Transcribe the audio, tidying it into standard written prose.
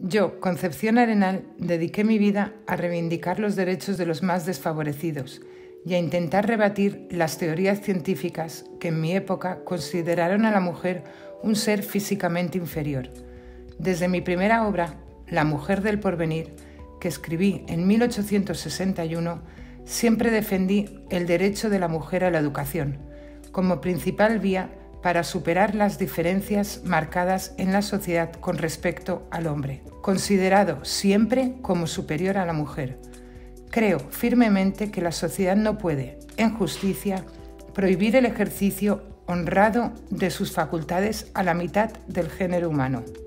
Yo, Concepción Arenal, dediqué mi vida a reivindicar los derechos de los más desfavorecidos y a intentar rebatir las teorías científicas que en mi época consideraron a la mujer un ser físicamente inferior. Desde mi primera obra, La mujer del porvenir, que escribí en 1861, siempre defendí el derecho de la mujer a la educación, como principal vía para superar las diferencias marcadas en la sociedad con respecto al hombre, considerado siempre como superior a la mujer. Creo firmemente que la sociedad no puede, en justicia, prohibir el ejercicio honrado de sus facultades a la mitad del género humano.